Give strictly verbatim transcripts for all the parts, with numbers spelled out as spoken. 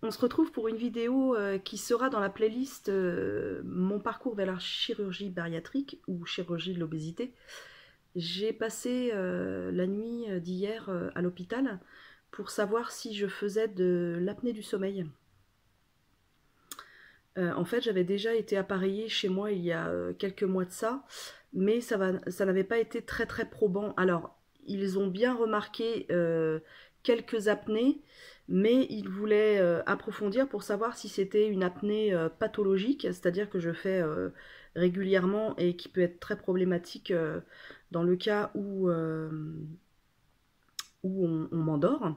on se retrouve pour une vidéo euh, qui sera dans la playlist euh, Mon parcours vers la chirurgie bariatrique ou chirurgie de l'obésité. J'ai passé euh, la nuit d'hier euh, à l'hôpital pour savoir si je faisais de l'apnée du sommeil. Euh, en fait, j'avais déjà été appareillée chez moi il y a euh, quelques mois de ça, mais ça, va, ça n'avait pas été très très probant. Alors, ils ont bien remarqué euh, quelques apnées, mais ils voulaient euh, approfondir pour savoir si c'était une apnée euh, pathologique, c'est-à-dire que je fais euh, régulièrement et qui peut être très problématique euh, dans le cas où, euh, où on, on m'endort.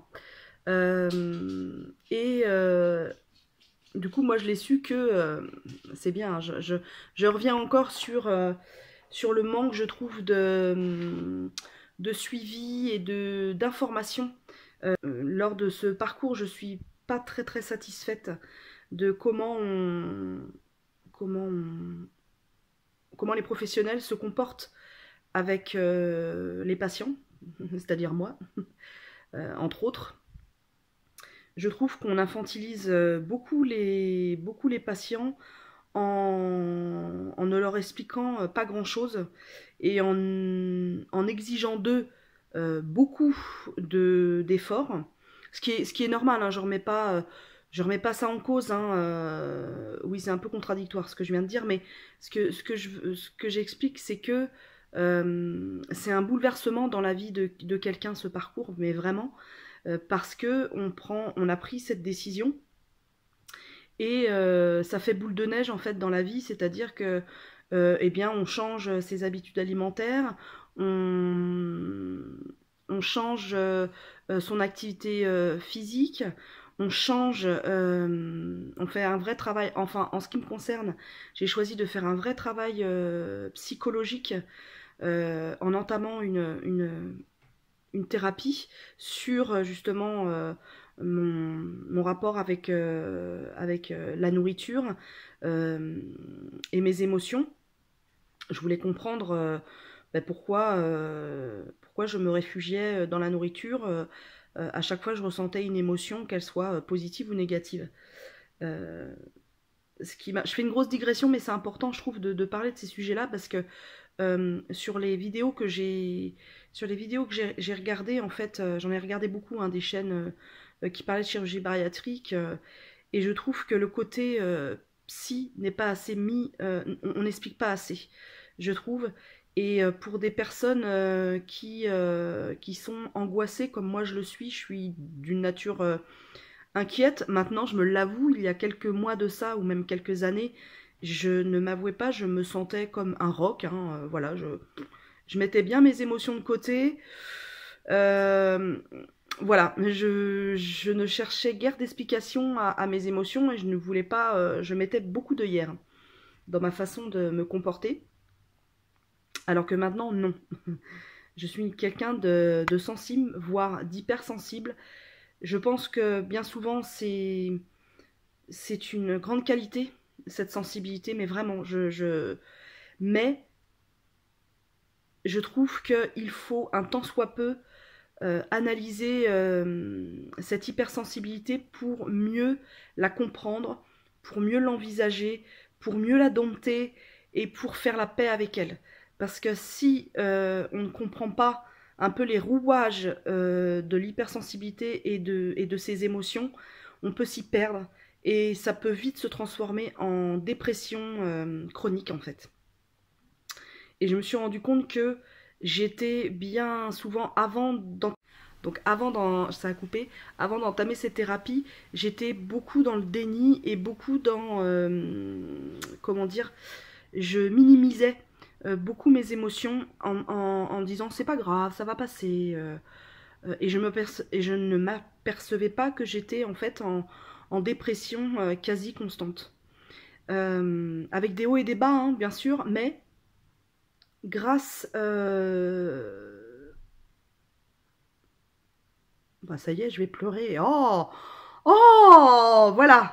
Euh, et euh, du coup, moi, je l'ai su que euh, c'est bien. Hein, je, je, je, reviens encore sur, euh, sur le manque, je trouve, de, de suivi et de d'information. Euh, lors de ce parcours, je suis pas très très satisfaite de comment on, comment on, comment les professionnels se comportent avec euh, les patients, c'est-à-dire moi, euh, entre autres. Je trouve qu'on infantilise beaucoup les, beaucoup les patients en, en ne leur expliquant pas grand-chose et en, en exigeant d'eux euh, beaucoup d'efforts, ce, qui est, ce qui est normal, hein, je ne remets, euh, remets pas ça en cause. Hein, euh, oui, c'est un peu contradictoire ce que je viens de dire, mais ce que, ce que, je, ce que j'explique, c'est que euh, c'est un bouleversement dans la vie de, de quelqu'un, ce parcours, mais vraiment, euh, parce que on, prend, on a pris cette décision. Et euh, ça fait boule de neige en fait dans la vie, c'est-à-dire que euh, eh bien on change ses habitudes alimentaires, on, on change euh, son activité euh, physique, on change, euh, on fait un vrai travail, enfin en ce qui me concerne, j'ai choisi de faire un vrai travail euh, psychologique euh, en entamant une, une, une thérapie sur justement euh, mon, mon rapport avec, euh, avec euh, la nourriture euh, et mes émotions. Je voulais comprendre euh, bah, pourquoi, euh, pourquoi je me réfugiais dans la nourriture euh, euh, à chaque fois que je ressentais une émotion, qu'elle soit positive ou négative. Euh, ce qui je fais une grosse digression, mais c'est important, je trouve, de, de parler de ces sujets-là parce que euh, sur les vidéos que j'ai sur les vidéos que j'ai regardées, en fait, euh, j'en ai regardé beaucoup, hein, des chaînes euh, qui parlaient de chirurgie bariatrique, euh, et je trouve que le côté euh, psy n'est pas assez mis, euh, on n'explique pas assez, je trouve. Et euh, pour des personnes euh, qui, euh, qui sont angoissées comme moi je le suis, je suis d'une nature euh, inquiète. Maintenant, je me l'avoue, il y a quelques mois de ça, ou même quelques années, je ne m'avouais pas, je me sentais comme un roc. Hein, euh, voilà, je, je mettais bien mes émotions de côté. Euh, voilà, je, je ne cherchais guère d'explication à, à mes émotions et je ne voulais pas. Euh, je mettais beaucoup d'œillères dans ma façon de me comporter. Alors que maintenant, non. Je suis quelqu'un de, de sensible, voire d'hypersensible. Je pense que bien souvent, c'est c'est une grande qualité, cette sensibilité, mais vraiment, je, je... mais je trouve qu'il faut un tant soit peu euh, analyser euh, cette hypersensibilité pour mieux la comprendre, pour mieux l'envisager, pour mieux la dompter et pour faire la paix avec elle. Parce que si euh, on ne comprend pas un peu les rouages euh, de l'hypersensibilité et de, et de ses émotions, on peut s'y perdre et ça peut vite se transformer en dépression euh, chronique en fait. Et je me suis rendu compte que j'étais bien souvent avant d'en... donc avant d'en... ça a coupé, avant d'entamer cette thérapie, j'étais beaucoup dans le déni et beaucoup dans euh, comment dire, je minimisais euh, beaucoup mes émotions en, en, en disant c'est pas grave, ça va passer. Euh, euh, et, je me perce... et je ne m'apercevais pas que j'étais en fait en, en dépression euh, quasi constante. Euh, avec des hauts et des bas, hein, bien sûr, mais grâce... Euh... Bah ça y est, je vais pleurer. Oh, oh, voilà.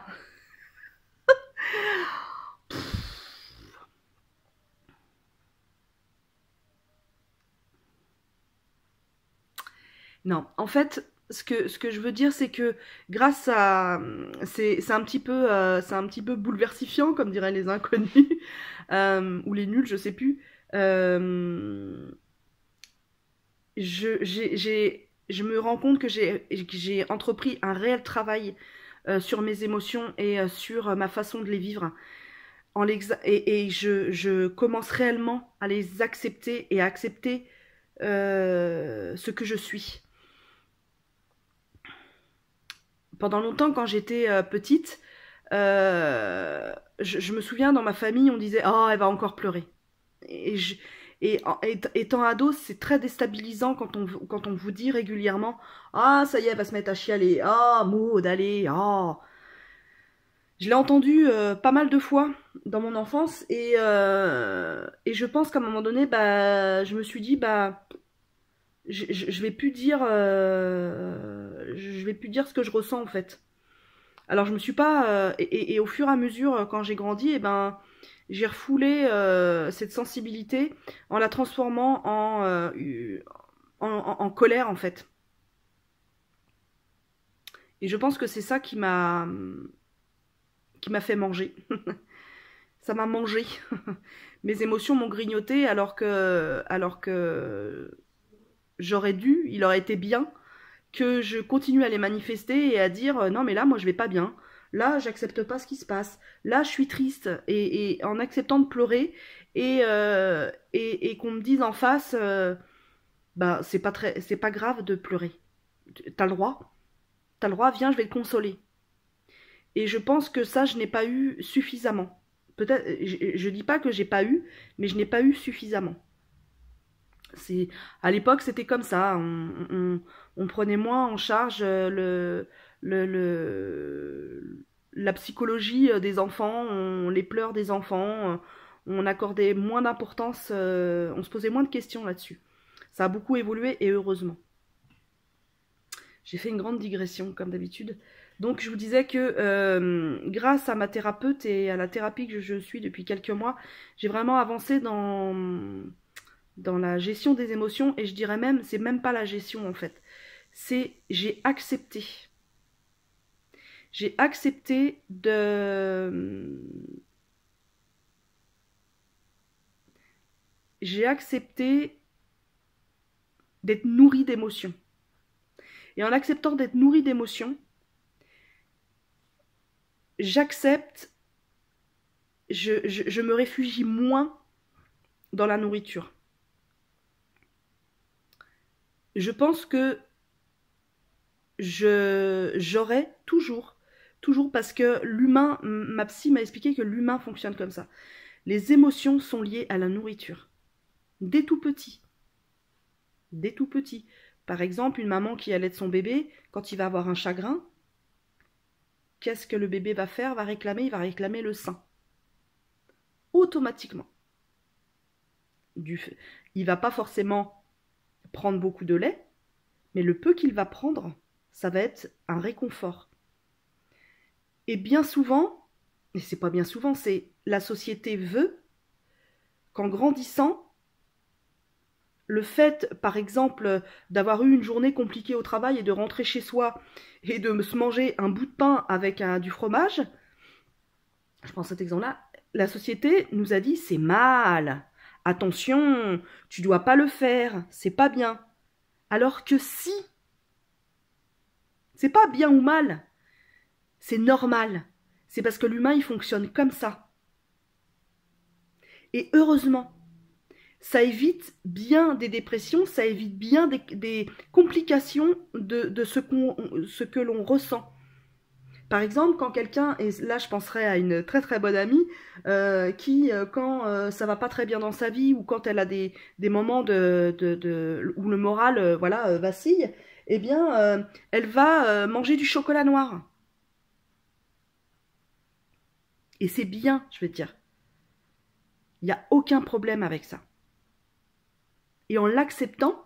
Non, en fait, ce que, ce que je veux dire, c'est que grâce à... C'est c'est un petit peu, euh, c'est un petit peu bouleversifiant, comme diraient les inconnus, euh, ou les nuls, je sais plus. Euh, je, j'ai, j'ai- je me rends compte que j'ai que j'ai entrepris un réel travail euh, sur mes émotions et euh, sur euh, ma façon de les vivre. En l'exa- et et je, je commence réellement à les accepter et à accepter euh, ce que je suis. Pendant longtemps, quand j'étais euh, petite, euh, je, je me souviens dans ma famille, on disait oh, elle va encore pleurer. Et, je- et en- et- étant ado, c'est très déstabilisant quand on, vous- quand on vous dit régulièrement ah, ça y est, elle va se mettre à chialer. Ah, Maud, allez, ah. Je l'ai entendu euh, pas mal de fois dans mon enfance et, euh, et je pense qu'à un moment donné, bah, je me suis dit, bah, je, je, je vais plus dire, euh, je vais plus dire ce que je ressens en fait. Alors je me suis pas, euh, et, et- et au fur et à mesure, quand j'ai grandi, et ben, j'ai refoulé euh, cette sensibilité en la transformant en, euh, en, en- en colère en fait. Et je pense que c'est ça qui m'a, qui m'a fait manger. Ça m'a mangé. Mes émotions m'ont grignoté alors que, alors que j'aurais dû, il aurait été bien que je continue à les manifester et à dire euh, non mais là moi je vais pas bien. Là j'accepte pas ce qui se passe. Là je suis triste et, et en acceptant de pleurer et, euh, et, et qu'on me dise en face euh, bah c'est pas très c'est pas grave de pleurer. T'as le droit. T'as le droit, viens, je vais te consoler. Et je pense que ça, je n'ai pas eu suffisamment. Peut-être, je, je dis pas que j'ai pas eu, mais je n'ai pas eu suffisamment. C'est, à l'époque, c'était comme ça. On, on, on prenait moins en charge euh, le, le, le- la psychologie euh, des enfants, on, les pleurs des enfants, euh, on accordait moins d'importance, euh, on se posait moins de questions là-dessus. Ça a beaucoup évolué et heureusement. J'ai fait une grande digression, comme d'habitude. Donc, je vous disais que euh, grâce à ma thérapeute et à la thérapie que je suis depuis quelques mois, j'ai vraiment avancé dans, dans la gestion des émotions. Et je dirais même, c'est même pas la gestion en fait. C'est j'ai accepté. J'ai accepté de. J'ai accepté d'être nourrie d'émotions. Et en acceptant d'être nourrie d'émotions, j'accepte, je, je, je me réfugie moins dans la nourriture. Je pense que je j'aurai toujours, toujours parce que l'humain, ma psy m'a expliqué que l'humain fonctionne comme ça. Les émotions sont liées à la nourriture. Dès tout petit. Dès tout petit. Par exemple, une maman qui allait de son bébé, quand il va avoir un chagrin, qu'est-ce que le bébé va faire? Va réclamer, il va réclamer le sein. Automatiquement. Du, il va pas forcément prendre beaucoup de lait, mais le peu qu'il va prendre, ça va être un réconfort. Et bien souvent, et c'est pas bien souvent, c'est la société veut qu'en grandissant, le fait, par exemple, d'avoir eu une journée compliquée au travail et de rentrer chez soi et de se manger un bout de pain avec un, du fromage, je prends cet exemple-là, la société nous a dit c'est mal, attention, tu dois pas le faire, c'est pas bien. Alors que si, c'est pas bien ou mal, c'est normal. C'est parce que l'humain il fonctionne comme ça. Et heureusement, ça évite bien des dépressions, ça évite bien des, des complications de, de ce, qu'on, ce que l'on ressent. Par exemple, quand quelqu'un, et là je penserais à une très très bonne amie, euh, qui, euh, quand euh, ça va pas très bien dans sa vie, ou quand elle a des, des moments de, de, de, où le moral euh, voilà, euh, vacille, eh bien, euh, elle va euh, manger du chocolat noir. Et c'est bien, je vais te dire. Il n'y a aucun problème avec ça. Et en l'acceptant,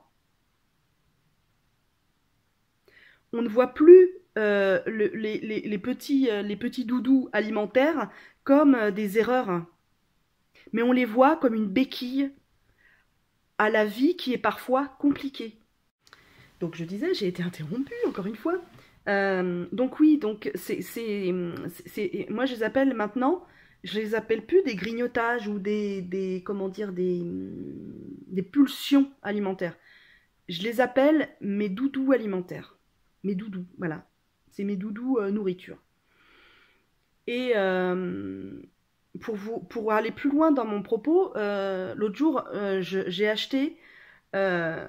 on ne voit plus euh, le, les, les, les, petits, euh, les petits doudous alimentaires comme euh, des erreurs, mais on les voit comme une béquille à la vie qui est parfois compliquée. Donc je disais, j'ai été interrompue encore une fois. Euh, donc oui, donc c'est, c'est, c'est, moi je les appelle maintenant, je les appelle plus des grignotages ou des, des comment dire, des, des pulsions alimentaires. Je les appelle mes doudous alimentaires. Mes doudous, voilà. C'est mes doudous euh, nourriture. Et euh, pour, vous, pour aller plus loin dans mon propos, euh, l'autre jour, euh, je- j'ai acheté... euh,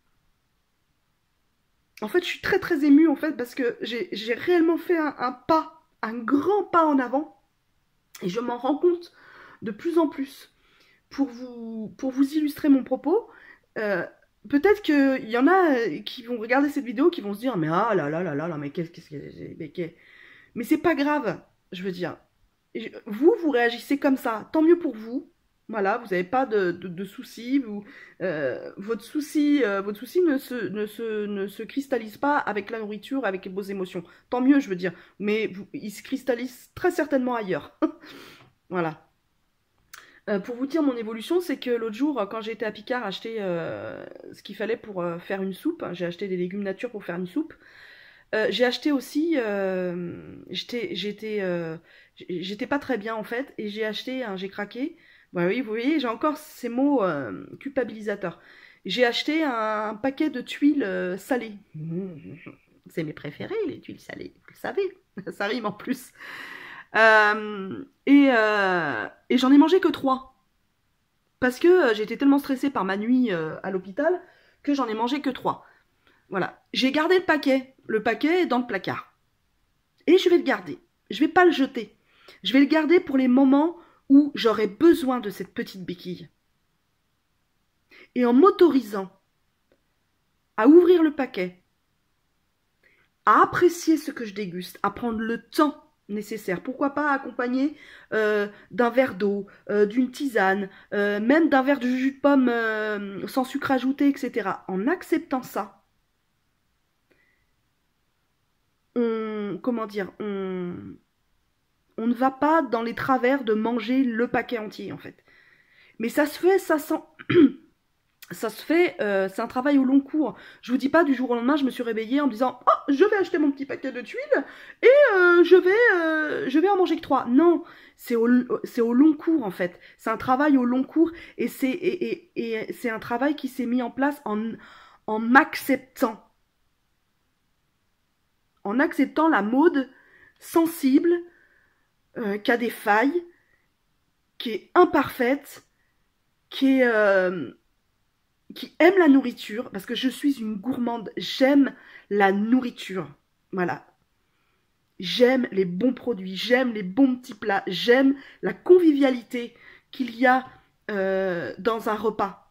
en fait, je suis très très émue en fait parce que j'ai j'ai réellement fait un, un pas, un grand pas en avant. Et je m'en rends compte de plus en plus. Pour vous, pour vous illustrer mon propos, euh, peut-être qu'il y en a euh, qui vont regarder cette vidéo qui vont se dire mais ah là là là là là mais qu'est-ce qu'est-ce que mais, qu'est- mais c'est pas grave, je veux dire. Et je- Vous, vous réagissez comme ça, tant mieux pour vous. Voilà, vous n'avez pas de, de, de soucis. Vous, euh, votre souci, euh, votre souci ne, se, ne, se, ne se cristallise pas avec la nourriture, avec vos émotions. Tant mieux, je veux dire. Mais vous, il se cristallise très certainement ailleurs. Voilà. Euh, pour vous dire mon évolution, c'est que l'autre jour, quand j'ai été à Picard acheter euh, ce qu'il fallait pour euh, faire une soupe, hein, j'ai acheté des légumes nature pour faire une soupe. Euh, j'ai acheté aussi, euh, j'étais, j'étais, euh, j'étais pas très bien en fait, et j'ai acheté, hein, j'ai craqué. Bah oui, vous voyez, j'ai encore ces mots euh, culpabilisateurs. J'ai acheté un, un paquet de tuiles euh, salées. C'est mes préférés, les tuiles salées, vous le savez, ça rime en plus. Euh, et euh, et j'en ai mangé que trois. Parce que euh, j'étais tellement stressée par ma nuit euh, à l'hôpital que j'en ai mangé que trois. Voilà. J'ai gardé le paquet. Le paquet est dans le placard. Et je vais le garder. Je vais pas le jeter. Je vais le garder pour les moments où j'aurai besoin de cette petite béquille. Et en m'autorisant à ouvrir le paquet, à apprécier ce que je déguste, à prendre le temps nécessaire. Pourquoi pas accompagné euh, d'un verre d'eau, euh, d'une tisane, euh, même d'un verre de jus de pomme euh, sans sucre ajouté, et cetera. En acceptant ça, on, comment dire, on, on ne va pas dans les travers de manger le paquet entier en fait. Mais ça se fait, ça sent... Ça se fait, euh, c'est un travail au long cours. Je vous dis pas du jour au lendemain, je me suis réveillée en me disant oh, je vais acheter mon petit paquet de tuiles et euh, je vais, euh, je vais en manger que trois. Non, c'est au, c'est au long cours en fait. C'est un travail au long cours et c'est et, et, et c'est un travail qui s'est mis en place en en m'acceptant, en acceptant la Maud sensible, euh, qui a des failles, qui est imparfaite, qui est euh, qui aime la nourriture, parce que je suis une gourmande, j'aime la nourriture. Voilà. J'aime les bons produits, j'aime les bons petits plats, j'aime la convivialité qu'il y a euh, dans un repas.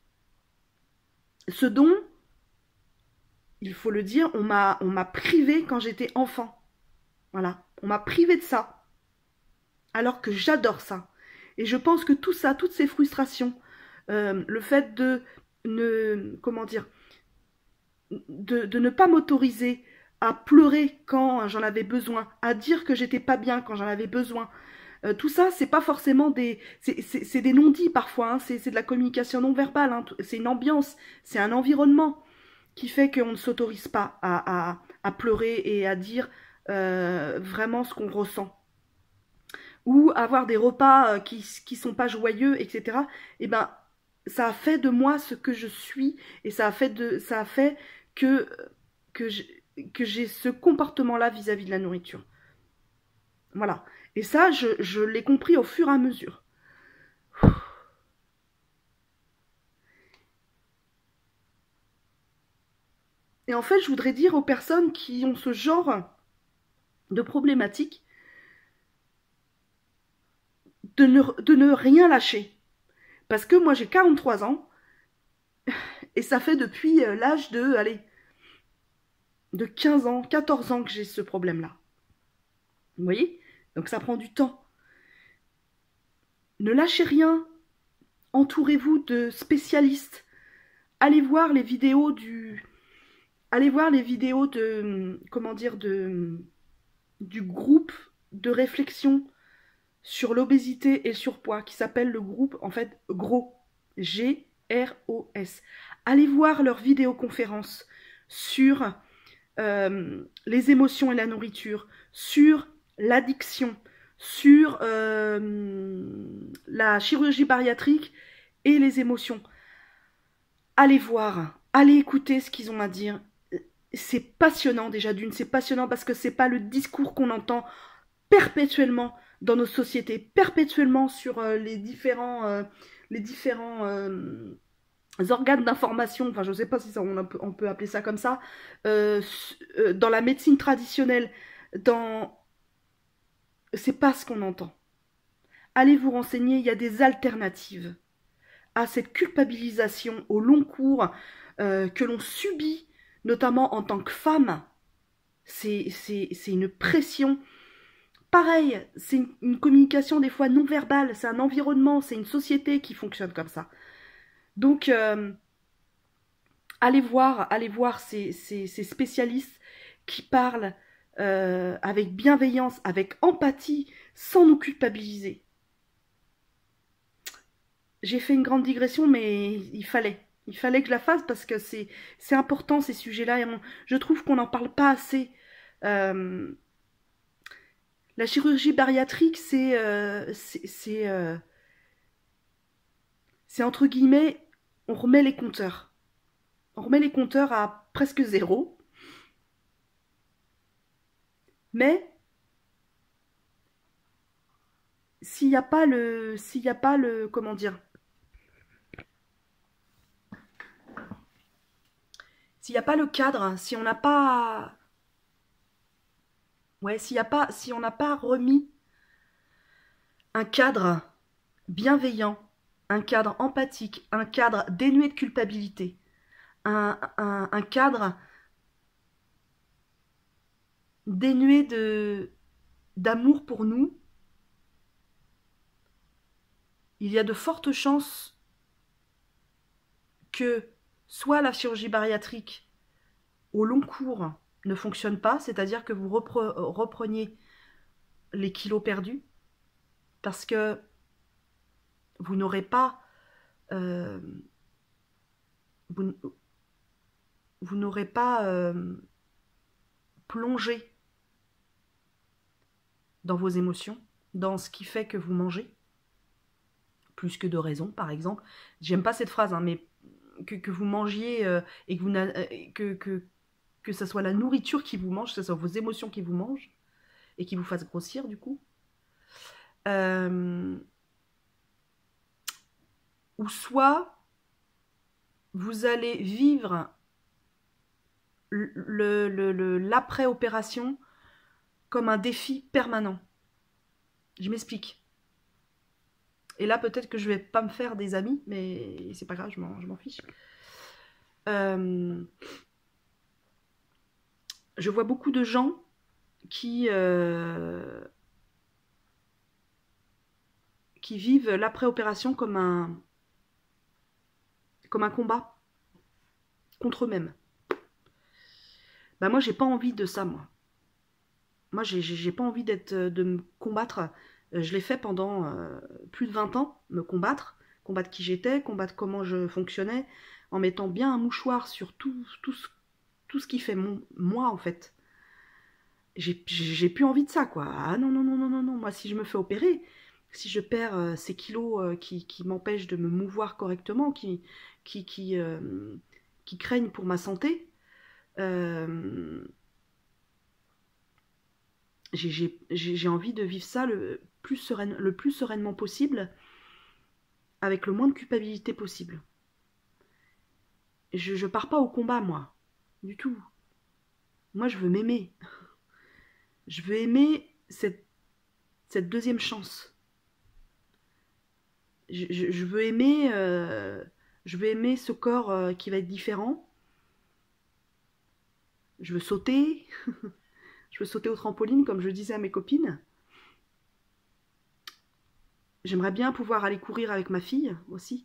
Ce dont, il faut le dire, on m'a on m'a privé quand j'étais enfant. Voilà. On m'a privé de ça. Alors que j'adore ça. Et je pense que tout ça, toutes ces frustrations, euh, le fait de ne, comment dire, de, de ne pas m'autoriser à pleurer quand j'en avais besoin, à dire que j'étais pas bien quand j'en avais besoin. Euh, tout ça, c'est pas forcément des, c'est des non-dits parfois. Hein, c'est de la communication non verbale. Hein, c'est une ambiance, c'est un environnement qui fait qu'on ne s'autorise pas à, à, à pleurer et à dire euh, vraiment ce qu'on ressent. Ou avoir des repas qui qui sont pas joyeux, et cetera. Et ben, ça a fait de moi ce que je suis et ça a fait de, ça a fait que que j'ai ce comportement-là vis-à-vis de la nourriture. Voilà. Et ça, je, je l'ai compris au fur et à mesure. Et en fait, je voudrais dire aux personnes qui ont ce genre de problématique de ne, de ne rien lâcher. Parce que moi, j'ai quarante-trois ans et ça fait depuis l'âge de, allez, de quinze ans, quatorze ans que j'ai ce problème-là. Vous voyez? Donc ça prend du temps. Ne lâchez rien. Entourez-vous de spécialistes. Allez voir les vidéos du... Allez voir les vidéos de... Comment dire? De, du groupe de réflexion sur l'obésité et le surpoids qui s'appelle le groupe, en fait, GROS. G R O S. Allez voir leurs vidéoconférences. sur euh, les émotions et la nourriture, sur l'addiction, sur euh, la chirurgie bariatrique et les émotions. Allez voir, allez écouter ce qu'ils ont à dire. C'est passionnant déjà d'une, c'est passionnant parce que c'est pas le discours qu'on entend perpétuellement dans nos sociétés, perpétuellement sur euh, les différents, euh, les différents euh, organes d'information, enfin je ne sais pas si ça, on, on peut appeler ça comme ça, euh, euh, dans la médecine traditionnelle, dans... c'est pas ce qu'on entend. Allez vous renseigner, il y a des alternatives à cette culpabilisation au long cours euh, que l'on subit, notamment en tant que femme. C'est une pression. Pareil, c'est une, une communication des fois non verbale, c'est un environnement, c'est une société qui fonctionne comme ça. Donc, euh, allez voir, allez voir ces, ces, ces spécialistes qui parlent euh, avec bienveillance, avec empathie, sans nous culpabiliser. J'ai fait une grande digression, mais il fallait. Il fallait que je la fasse parce que c'est important ces sujets-là et on, je trouve qu'on n'en parle pas assez. Euh, la chirurgie bariatrique, c'est euh, c'est euh, c'est entre guillemets, on remet les compteurs. On remet les compteurs à presque zéro. Mais s'il n'y a pas le, s'il n'y a pas le, comment dire, s'il n'y a pas le cadre, si on n'a pas, ouais, s'il y a pas, si on n'a pas remis un cadre bienveillant, un cadre empathique, un cadre dénué de culpabilité, un, un, un cadre dénué de d'amour pour nous, il y a de fortes chances que soit la chirurgie bariatrique au long cours ne fonctionne pas, c'est-à-dire que vous repre repreniez les kilos perdus, parce que vous n'aurez pas euh, vous, vous n'aurez pas euh, plongé dans vos émotions, dans ce qui fait que vous mangez, plus que de raison, par exemple. J'aime pas cette phrase, hein, mais que, que vous mangiez euh, et que, vous euh, que, que, que ça soit la nourriture qui vous mange, que ce soit vos émotions qui vous mangent et qui vous fassent grossir, du coup. Euh, ou soit vous allez vivre l'après-opération comme un défi permanent. Je m'explique. Et là, peut-être que je vais pas me faire des amis, mais c'est pas grave, je m'en fiche. Euh, je vois beaucoup de gens qui, euh, qui vivent l'après-opération comme un, comme un combat contre eux-mêmes. Bah moi, j'ai pas envie de ça, moi. Moi, j'ai pas envie d'être, de me combattre. Je l'ai fait pendant euh, plus de vingt ans, me combattre, combattre qui j'étais, combattre comment je fonctionnais, en mettant bien un mouchoir sur tout, tout, ce, tout ce qui fait mon, moi, en fait. J'ai plus envie de ça, quoi. Ah non, non, non, non, non, non. Moi, si je me fais opérer, si je perds euh, ces kilos euh, qui, qui m'empêchent de me mouvoir correctement, qui, qui, qui, euh, qui craignent pour ma santé, euh, j'ai envie de vivre ça le plus, sereine, le plus sereinement possible, avec le moins de culpabilité possible. Je, je pars pas au combat, moi, du tout. Moi, je veux m'aimer. Je veux aimer cette, cette deuxième chance. Je, je, je veux aimer, euh, je veux aimer ce corps euh, qui va être différent. Je veux sauter. Je veux sauter au trampoline, comme je disais à mes copines. J'aimerais bien pouvoir aller courir avec ma fille aussi.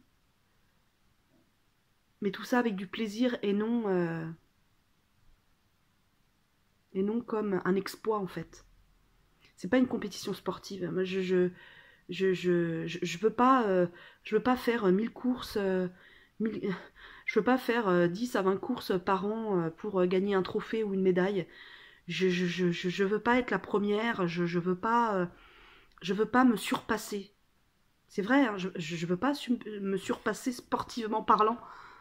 Mais tout ça avec du plaisir et non, euh, et non comme un exploit, en fait. C'est pas une compétition sportive. Moi, je, je, je, je, je, je veux pas, euh, je veux pas faire mille courses. Euh, mille... Je peux pas faire euh, dix à vingt courses par an euh, pour euh, gagner un trophée ou une médaille. Je, je, je, je, je veux pas être la première, je, je veux pas, euh, je veux pas me surpasser. C'est vrai, hein, je, je veux pas su- me surpasser sportivement parlant.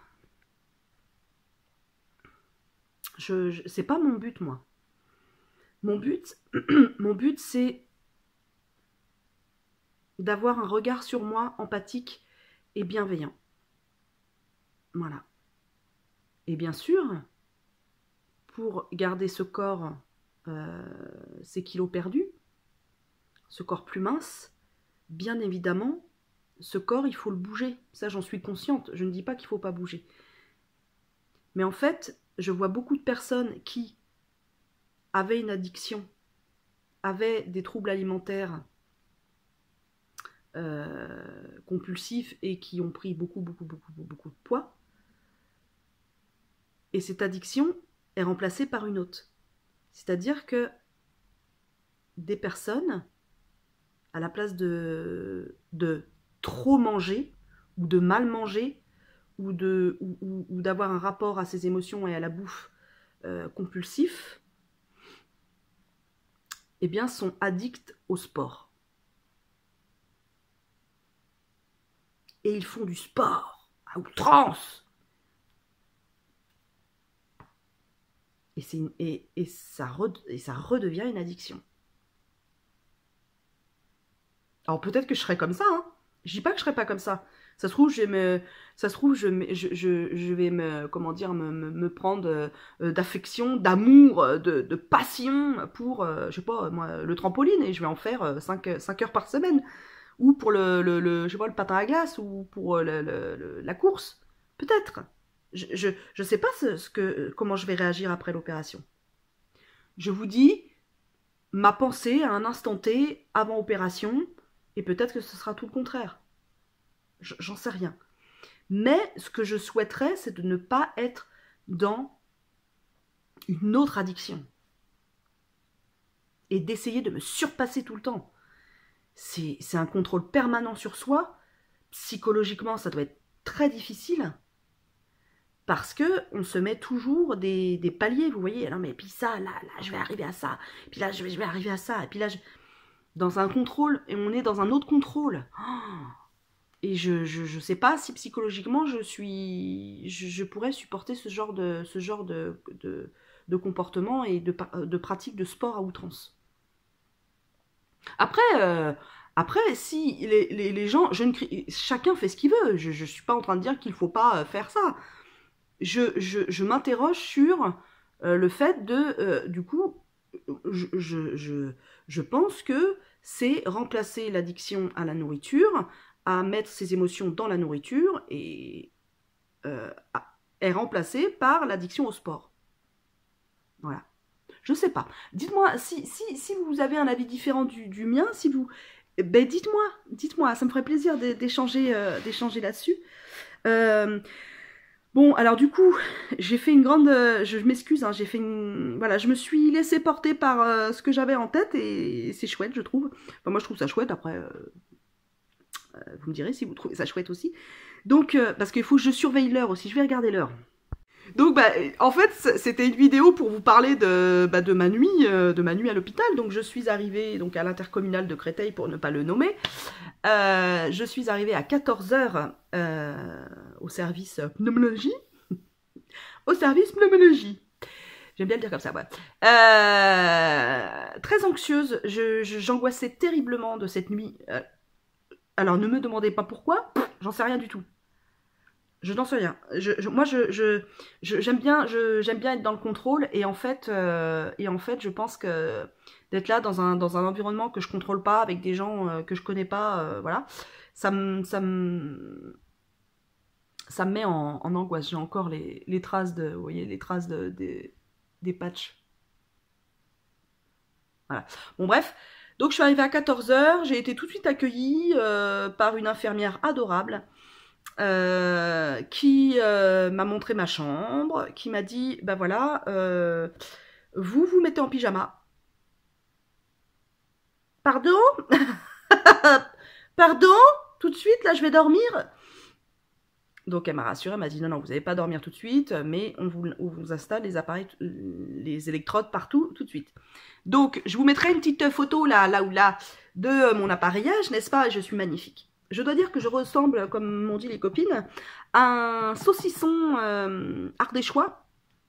Je, je, c'est pas mon but, moi. Mon but, mon but, c'est d'avoir un regard sur moi empathique et bienveillant. Voilà. Et bien sûr, pour garder ce corps, euh, ces kilos perdus, ce corps plus mince, bien évidemment, ce corps, il faut le bouger. Ça, j'en suis consciente. Je ne dis pas qu'il ne faut pas bouger. Mais en fait, je vois beaucoup de personnes qui avaient une addiction, avaient des troubles alimentaires euh, compulsifs et qui ont pris beaucoup, beaucoup, beaucoup, beaucoup de poids. Et cette addiction est remplacée par une autre. C'est-à-dire que des personnes, à la place de, de trop manger, ou de mal manger, ou, de, ou, ou, ou d'avoir un rapport à ses émotions et à la bouffe euh, compulsif, eh bien, sont addicts au sport. Et ils font du sport à outrance. Et, une, et, et, ça re, et ça redevient une addiction. Alors peut-être que je serais comme ça, hein. Je dis pas que je serais pas comme ça. Ça se trouve, je vais me, ça se trouve, je, je, je, je vais me, comment dire, me, me, me prendre euh, d'affection, d'amour, de, de passion pour, euh, je sais pas, moi, le trampoline, et je vais en faire euh, cinq heures par semaine. Ou pour le, le, le, je sais pas, le patin à glace, ou pour le, le, le, la course. Peut-être. Je, je, je sais pas ce, ce que, comment je vais réagir après l'opération. Je vous dis, ma pensée à un instant T, avant opération, et peut-être que ce sera tout le contraire. J'en sais rien. Mais ce que je souhaiterais, c'est de ne pas être dans une autre addiction. Et d'essayer de me surpasser tout le temps. C'est un contrôle permanent sur soi. Psychologiquement, ça doit être très difficile. Parce que on se met toujours des, des paliers, vous voyez. Non mais puis ça, là, là, je vais arriver à ça. Puis là, je vais, je vais arriver à ça. Et puis là, je... dans un contrôle, et on est dans un autre contrôle. Oh, et je, je, je sais pas si psychologiquement je suis, je, je pourrais supporter ce genre de, ce genre de, de, de comportement et de, de pratique de sport à outrance. Après, euh, après, si les, les, les gens, je ne crie, chacun fait ce qu'il veut. Je, je suis pas en train de dire qu'il faut pas faire ça. Je, je, je m'interroge sur euh, le fait de, euh, du coup, je, je, je, je pense que c'est remplacer l'addiction à la nourriture, à mettre ses émotions dans la nourriture et euh, est remplacée par l'addiction au sport. Voilà. Je sais pas. Dites-moi, si, si, si vous avez un avis différent du, du mien, si vous... Ben dites-moi, dites-moi, ça me ferait plaisir d'échanger euh, d'échanger là-dessus. Euh, bon, alors du coup, j'ai fait une grande... Euh, je m'excuse, hein, j'ai fait une... Voilà, je me suis laissée porter par euh, ce que j'avais en tête et c'est chouette, je trouve. Enfin, moi, je trouve ça chouette, après... Euh, vous me direz si vous trouvez ça chouette aussi. Donc, euh, parce qu'il faut que je surveille l'heure aussi, je vais regarder l'heure. Donc, bah, en fait, c'était une vidéo pour vous parler de, bah, de ma nuit, euh, de ma nuit à l'hôpital. Donc, je suis arrivée donc à l'intercommunal de Créteil, pour ne pas le nommer. Euh, je suis arrivée à quatorze heures euh, au service pneumologie. Au service pneumologie. J'aime bien le dire comme ça, ouais. Euh, très anxieuse, j'angoissais je, terriblement de cette nuit. Euh, alors, ne me demandez pas pourquoi, j'en sais rien du tout. Je n'en sais rien. Je, je, moi, je, je, j'aime bien, j'aime bien être dans le contrôle et en fait, euh, et en fait, je pense que d'être là dans un dans un environnement que je contrôle pas, avec des gens euh, que je connais pas, euh, voilà, ça me ça me ça me met en, en angoisse. J'ai encore les, les traces de, vous voyez, les traces de, des des patchs. Voilà. Bon bref. Donc je suis arrivée à quatorze heures. J'ai été tout de suite accueillie euh, par une infirmière adorable. Euh, qui euh, m'a montré ma chambre, qui m'a dit, ben voilà, euh, vous vous mettez en pyjama. Pardon? Pardon? Tout de suite, là, je vais dormir? Donc elle m'a rassurée, elle m'a dit non, non, vous n'allez pas dormir tout de suite, mais on vous, on vous installe les appareils, les électrodes partout tout de suite. Donc je vous mettrai une petite photo là, là ou là de mon appareillage, n'est-ce pas? Je suis magnifique. Je dois dire que je ressemble, comme m'ont dit les copines, à un saucisson euh, ardéchois,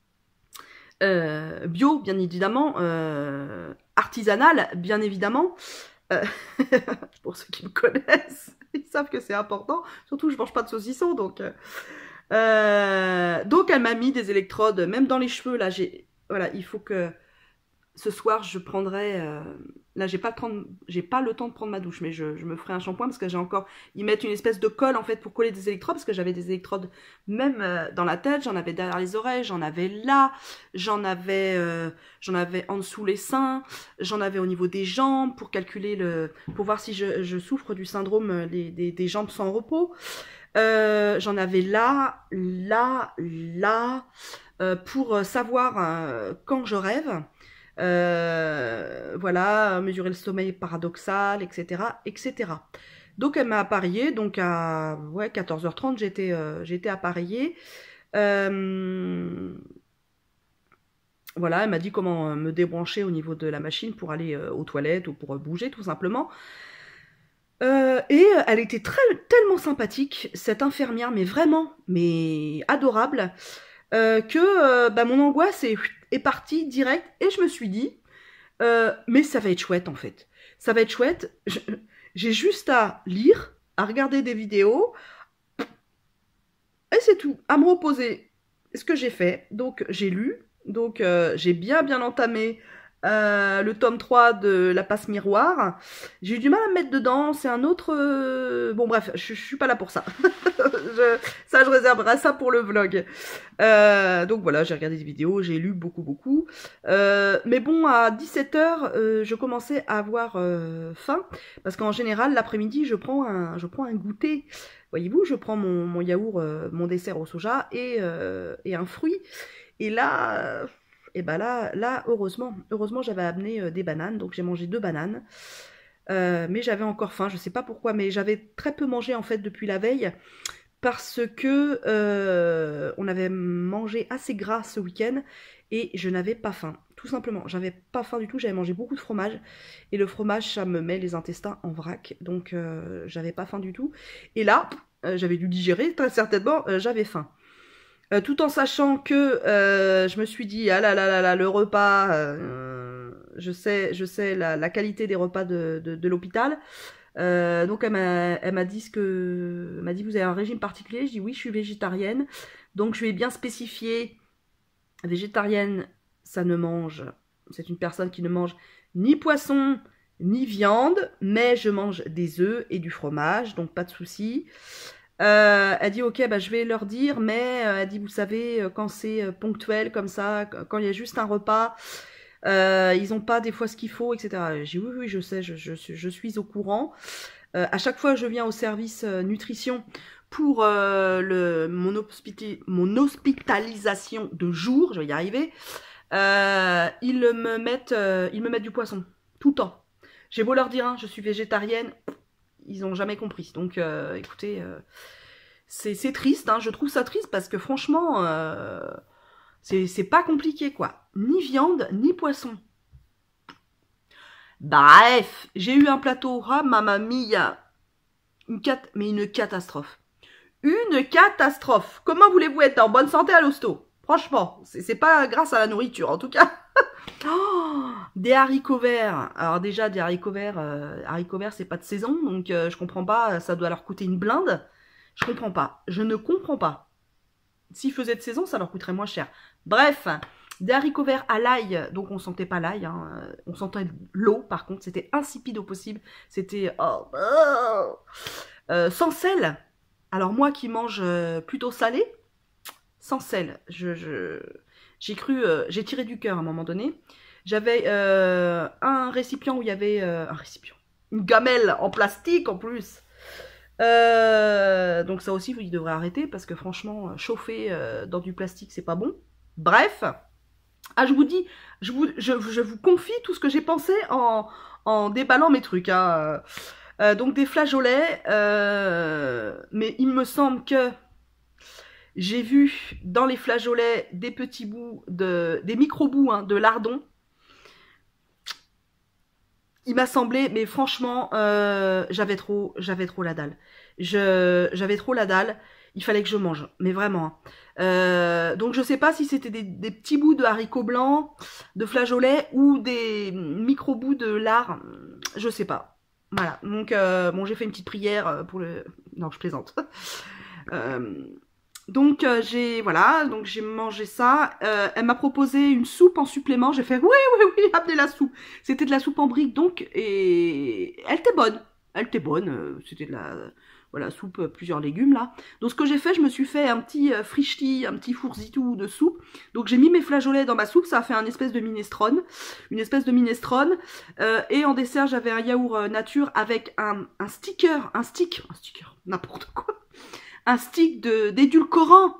euh, bio bien évidemment, euh, artisanal bien évidemment. Euh, pour ceux qui me connaissent, ils savent que c'est important. Surtout, je mange pas de saucisson, donc. Euh, euh, donc, elle m'a mis des électrodes, même dans les cheveux. Là, j'ai, voilà, il faut que ce soir, je prendrai. Euh, là, j'ai pas le temps, de, j'ai pas le temps de prendre ma douche, mais je, je me ferai un shampoing parce que j'ai encore. Ils mettent une espèce de colle en fait pour coller des électrodes parce que j'avais des électrodes même euh, dans la tête, j'en avais derrière les oreilles, j'en avais là, j'en avais, euh, j'en avais en dessous les seins, j'en avais au niveau des jambes pour calculer le, pour voir si je, je souffre du syndrome des, des, des jambes sans repos. Euh, j'en avais là, là, là, euh, pour savoir euh, quand je rêve. Euh, voilà, mesurer le sommeil paradoxal, et cetera, et cetera. Donc elle m'a appareillée, donc à ouais, quatorze heures trente, j'étais euh, j'étais appareillée. Euh, voilà, elle m'a dit comment me débrancher au niveau de la machine pour aller euh, aux toilettes ou pour bouger tout simplement. Euh, et elle était très, tellement sympathique, cette infirmière, mais vraiment, mais adorable, euh, que euh, bah, mon angoisse est, est partie direct. Et je me suis dit, euh, mais ça va être chouette en fait. Ça va être chouette. J'ai juste à lire, à regarder des vidéos, et c'est tout, à me reposer. Ce que j'ai fait, donc j'ai lu, donc euh, j'ai bien bien entamé euh, le tome trois de La Passe Miroir. J'ai eu du mal à me mettre dedans, c'est un autre... Euh... Bon bref, je, je suis pas là pour ça. je, ça, je réserverai ça pour le vlog. Euh, donc voilà, j'ai regardé des vidéos, j'ai lu beaucoup beaucoup. Euh, mais bon, à dix-sept heures, euh, je commençais à avoir euh, faim, parce qu'en général, l'après-midi, je prends un, je prends un goûter. Voyez-vous, je prends mon, mon yaourt, euh, mon dessert au soja et, euh, et un fruit. Et là, euh, et ben là, là, heureusement, heureusement, j'avais amené euh, des bananes, donc j'ai mangé deux bananes. Euh, mais j'avais encore faim, je sais pas pourquoi, mais j'avais très peu mangé en fait depuis la veille parce que euh, on avait mangé assez gras ce week-end et je n'avais pas faim, tout simplement. J'avais pas faim du tout, j'avais mangé beaucoup de fromage et le fromage ça me met les intestins en vrac, donc euh, j'avais pas faim du tout. Et là, euh, j'avais dû digérer, très certainement, euh, j'avais faim. Euh, tout en sachant que euh, je me suis dit, ah là là là là, le repas, euh, je sais, je sais la, la qualité des repas de, de, de l'hôpital. Euh, donc elle m'a elle m'a dit ce que m'a dit vous avez un régime particulier. Je dis oui, je suis végétarienne. Donc je lui ai bien spécifié végétarienne, ça ne mange. C'est une personne qui ne mange ni poisson ni viande, mais je mange des œufs et du fromage, donc pas de souci. Euh, elle dit ok, bah, je vais leur dire, mais euh, elle dit vous savez quand c'est ponctuel comme ça, quand il y a juste un repas. Euh, ils n'ont pas des fois ce qu'il faut, et cetera. J'ai dit oui, oui, je sais, je, je, je suis au courant. Euh, à chaque fois, je viens au service euh, nutrition pour euh, le, mon, hospita mon hospitalisation de jour, je vais y arriver. Euh, ils, me mettent, euh, ils me mettent du poisson, tout le temps. J'ai beau leur dire, hein, je suis végétarienne, ils n'ont jamais compris. Donc, euh, écoutez, euh, c'est triste, hein, je trouve ça triste parce que franchement... Euh, c'est pas compliqué, quoi. Ni viande, ni poisson. Bref, j'ai eu un plateau, ah, mamma mia. Une cat... Mais une catastrophe. Une catastrophe. Comment voulez-vous être en bonne santé à l'hosto? Franchement, c'est pas grâce à la nourriture, en tout cas. Oh, des haricots verts. Alors déjà, des haricots verts, euh, haricots verts, c'est pas de saison, donc euh, je comprends pas, ça doit leur coûter une blinde. Je comprends pas. Je ne comprends pas. S'ils faisaient de saison, ça leur coûterait moins cher. Bref, des haricots verts à l'ail, donc on sentait pas l'ail, hein. On sentait l'eau par contre, c'était insipide au possible, c'était oh, oh. Euh, sans sel. Alors moi qui mange euh, plutôt salé, sans sel, je, je, j'ai cru, euh, j'ai tiré du cœur à un moment donné. J'avais euh, un récipient où il y avait euh, un récipient, une gamelle en plastique en plus. Euh, donc ça aussi, il devrait arrêter parce que franchement, chauffer euh, dans du plastique, c'est pas bon. Bref, ah, je vous dis, je vous, je, je vous confie tout ce que j'ai pensé en, en déballant mes trucs. Hein. Euh, donc des flageolets, euh, mais il me semble que j'ai vu dans les flageolets des petits bouts, de, des micro-bouts hein, de lardons. Il m'a semblé, mais franchement, euh, j'avais trop, j'avais trop la dalle. Je, j'avais trop la dalle. Il fallait que je mange, mais vraiment. Hein. Euh, donc je sais pas si c'était des, des petits bouts de haricots blancs, de flageolets ou des micro bouts de lard. Je sais pas. Voilà. Donc euh, bon, j'ai fait une petite prière pour le. Non, je plaisante. euh, Donc euh, j'ai voilà, donc j'ai mangé ça. Euh, elle m'a proposé une soupe en supplément. J'ai fait oui, oui, oui, amenez la soupe. C'était de la soupe en brique donc et elle était bonne. Elle était bonne. euh, C'était de la voilà soupe euh, plusieurs légumes là. Donc ce que j'ai fait, je me suis fait un petit euh, frichti, un petit fourzitou de soupe. Donc j'ai mis mes flageolets dans ma soupe. Ça a fait un espèce de minestrone, une espèce de minestrone. Euh, et en dessert, j'avais un yaourt euh, nature avec un, un sticker, un stick, un sticker, n'importe quoi. Un stick de d'édulcorant.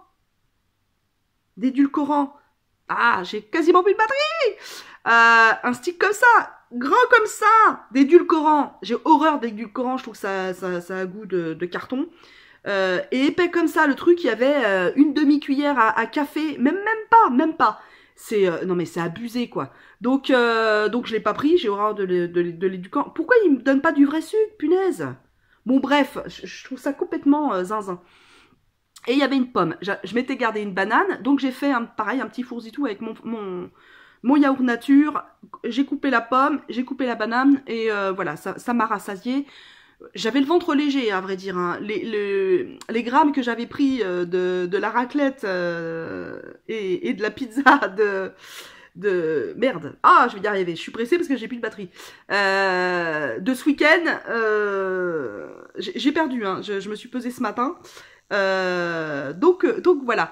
D'édulcorant. Ah, j'ai quasiment plus de batterie. Euh, un stick comme ça, grand comme ça, d'édulcorant. J'ai horreur d'édulcorant, je trouve que ça, ça, ça a goût de, de carton. Euh, et épais comme ça, le truc, il y avait euh, une demi-cuillère à, à café, même même pas, même pas. C'est euh, non mais c'est abusé quoi. Donc euh, donc je l'ai pas pris, j'ai horreur de, de, de, de l'édulcorant. Pourquoi ils me donnent pas du vrai sucre, punaise? Bon bref, je, je trouve ça complètement euh, zinzin. Et il y avait une pomme. Je, je m'étais gardé une banane, donc j'ai fait un, pareil un petit fourzitou avec mon, mon, mon yaourt nature. J'ai coupé la pomme, j'ai coupé la banane et euh, voilà, ça, ça m'a rassasié. J'avais le ventre léger, à vrai dire. Hein. Les, les, les grammes que j'avais pris euh, de, de la raclette euh, et, et de la pizza de, de merde. Ah, je vais y arriver. Je suis pressée parce que j'ai plus de batterie. Euh, de ce week-end, euh, j'ai perdu. Hein. Je, je me suis pesée ce matin. Euh, donc, donc voilà.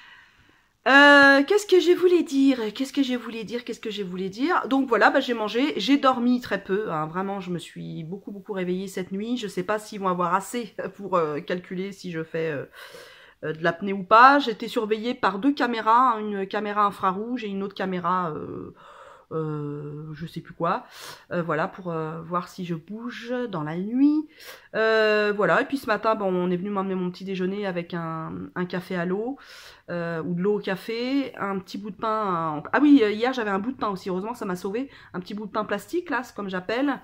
Euh, qu'est-ce que je voulais dire? Qu'est-ce que je voulais dire? Qu'est-ce que je voulais dire? Donc voilà, bah, j'ai mangé, j'ai dormi très peu. Hein, vraiment, je me suis beaucoup beaucoup réveillée cette nuit. Je sais pas s'ils vont avoir assez pour euh, calculer si je fais euh, euh, de l'apnée ou pas. J'ai été surveillée par deux caméras, hein, une caméra infrarouge et une autre caméra. Euh, euh, je sais plus quoi, euh, voilà, pour euh, voir si je bouge dans la nuit, euh, voilà, et puis ce matin, bon, on est venu m'emmener mon petit déjeuner avec un, un café à l'eau, euh, ou de l'eau au café, un petit bout de pain, en... ah oui, hier j'avais un bout de pain aussi, heureusement ça m'a sauvé, un petit bout de pain plastique, là, c'est comme j'appelle,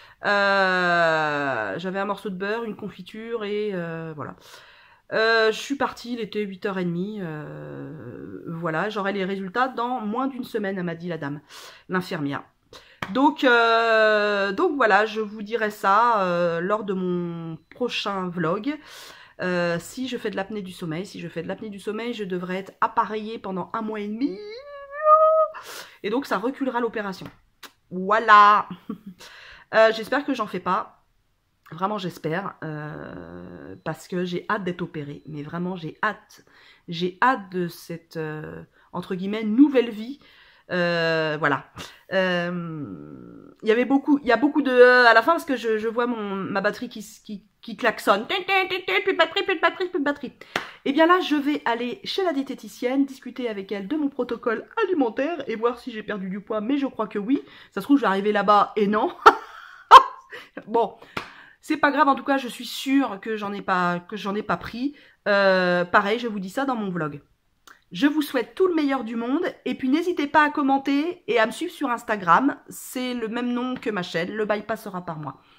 euh, j'avais un morceau de beurre, une confiture, et euh, voilà. Euh, je suis partie, il était huit heures trente, euh, voilà, j'aurai les résultats dans moins d'une semaine, m'a dit la dame, l'infirmière. Donc, euh, donc voilà, je vous dirai ça euh, lors de mon prochain vlog. Euh, si je fais de l'apnée du sommeil, si je fais de l'apnée du sommeil, je devrais être appareillée pendant un mois et demi. Et donc ça reculera l'opération. Voilà. euh, J'espère que j'en fais pas. Vraiment, j'espère, euh, parce que j'ai hâte d'être opérée. Mais vraiment, j'ai hâte. J'ai hâte de cette, euh, entre guillemets, nouvelle vie. Euh, voilà. Euh, il y avait beaucoup, il y a beaucoup de euh, à la fin parce que je, je vois mon ma batterie qui, qui, qui klaxonne. Plus de batterie, plus de batterie, plus de batterie. Et bien là, je vais aller chez la diététicienne, discuter avec elle de mon protocole alimentaire et voir si j'ai perdu du poids. Mais je crois que oui. Ça se trouve, je vais arriver là-bas et non. Bon. C'est pas grave, en tout cas, je suis sûre que j'en ai pas, que j'en ai pas pris. Euh, pareil, je vous dis ça dans mon vlog. Je vous souhaite tout le meilleur du monde. Et puis, n'hésitez pas à commenter et à me suivre sur Instagram. C'est le même nom que ma chaîne. Le bypass sera par moi.